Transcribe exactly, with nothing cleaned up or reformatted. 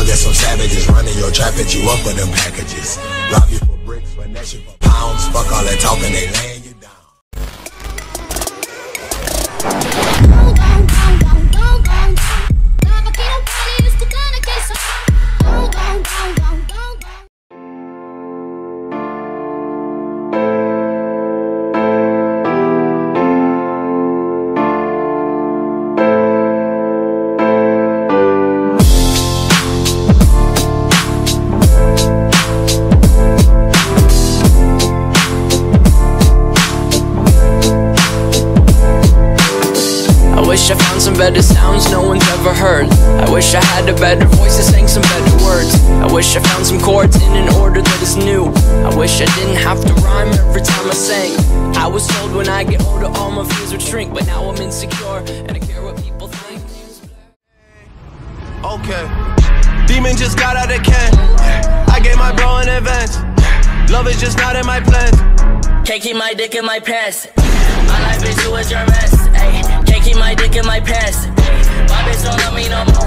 there's some savages running your trap, at you up with them packages. Rob you for bricks, finesse you for pounds. Fuck all that talking, they laying you down. I wish I found some better sounds no one's ever heard. I wish I had a better voice that sang some better words. I wish I found some chords in an order that is new. I wish I didn't have to rhyme every time I sang. I was told when I get older all my fears would shrink, but now I'm insecure and I care what people think. Okay, demon just got out of can. I gave my bro an advance. Love is just not in my plans. Can't keep my dick in my pants. My life, bitch, you was your mess. Ay, can't keep my dick in my pants. My bitch don't love me no more.